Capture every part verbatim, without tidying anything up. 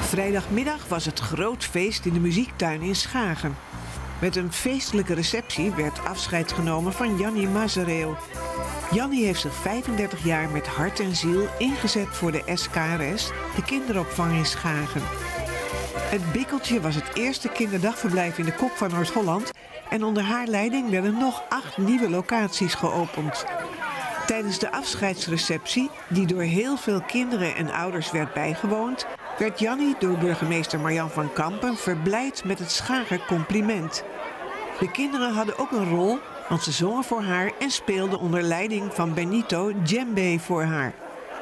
Vrijdagmiddag was het groot feest in de muziektuin in Schagen. Met een feestelijke receptie werd afscheid genomen van Jannie Mazereel. Jannie heeft zich vijfendertig jaar met hart en ziel ingezet voor de S K R S, de kinderopvang in Schagen. Het Bikkeltje was het eerste kinderdagverblijf in de Kop van Noord-Holland en onder haar leiding werden nog acht nieuwe locaties geopend. Tijdens de afscheidsreceptie, die door heel veel kinderen en ouders werd bijgewoond, werd Jannie door burgemeester Marjan van Kampen verblijd met het Schager compliment. De kinderen hadden ook een rol, want ze zongen voor haar en speelden onder leiding van Benito djembe voor haar.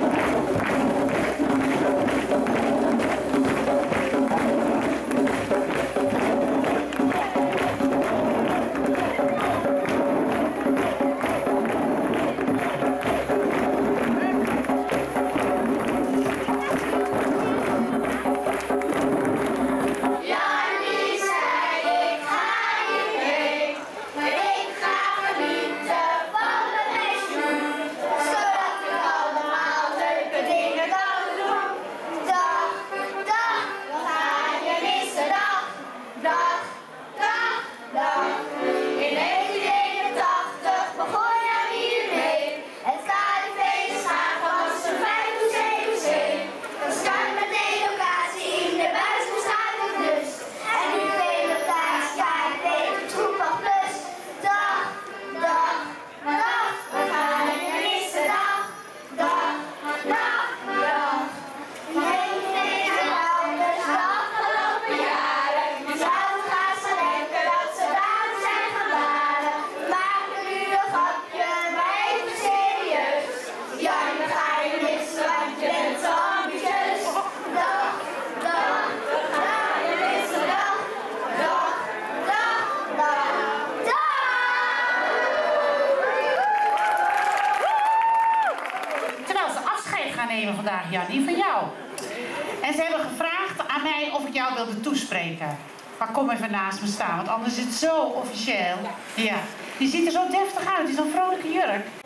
Vandaag, Jannie, van jou. En ze hebben gevraagd aan mij of ik jou wilde toespreken. Maar kom even naast me staan, want anders is het zo officieel. Ja, je ziet er zo deftig uit, het is een vrolijke jurk.